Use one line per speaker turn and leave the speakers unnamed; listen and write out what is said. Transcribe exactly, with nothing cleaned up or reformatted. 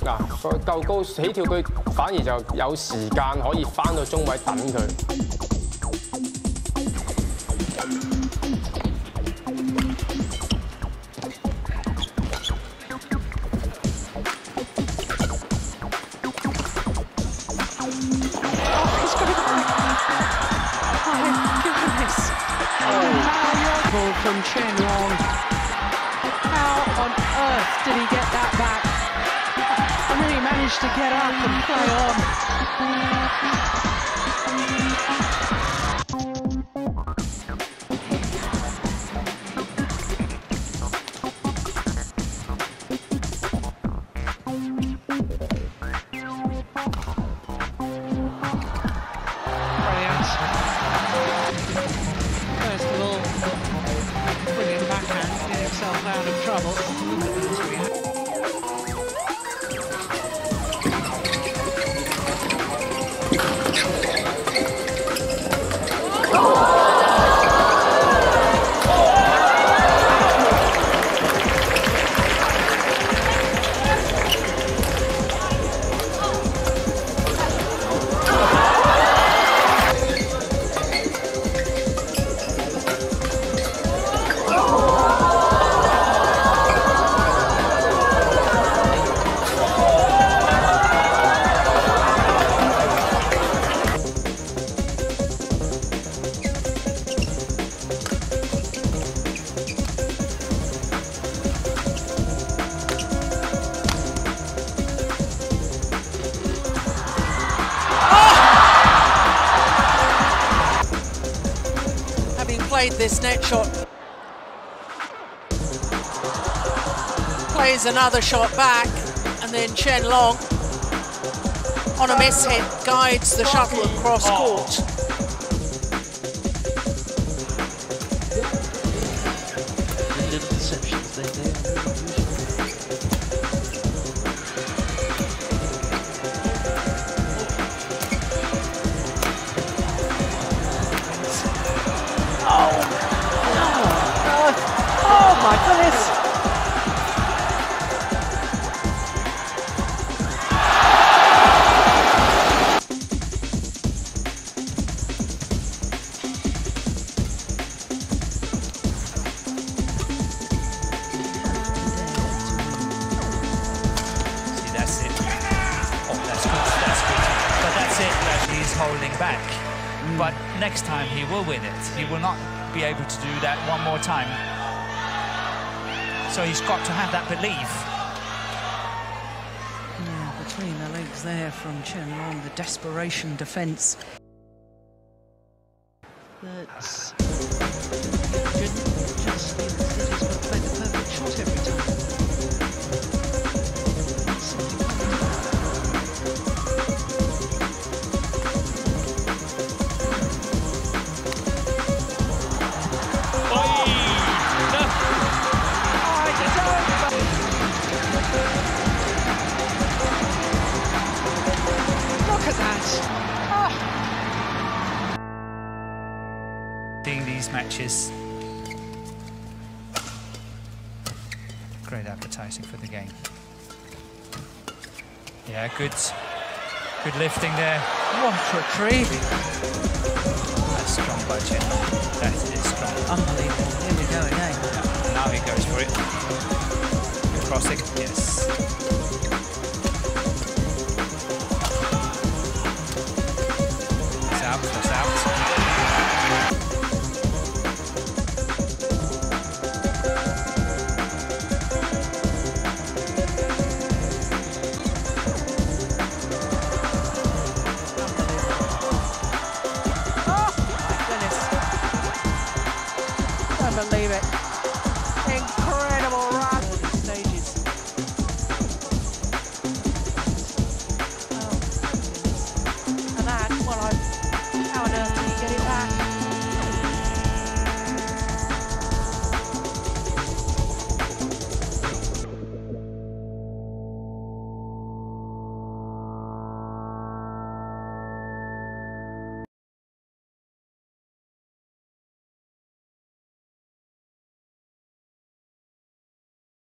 嗱，佢夠高起跳，佢反而就有時間可以翻到中位等佢。
From Chen Long. How on earth did he get that back? And then he managed to get up and play on. Brilliant. First of all, brilliant backhand, get himself out of trouble. Played this net shot, plays another shot back, and then Chen Long on a miss hit guides the shuttle across court.
Little deceptions they do.
Oh my goodness!
See, that's it. Oh, that's good, that's good. But that's it, Shashi, he's holding back. Mm. But next time he will win it. He will not be able to do that one more time. So he's got to have that belief.
Yeah, between the legs there from Chen Long, the desperation defence. That's shouldn't just be the city's got to play the perfect shot every time.
Seeing these matches, great advertising for the game. Yeah, good, good lifting there.
What retrieve!
That's strong by Chen. That is strong.
Unbelievable. Here we go again.
Yeah, now he goes for it. Good crossing. Yes.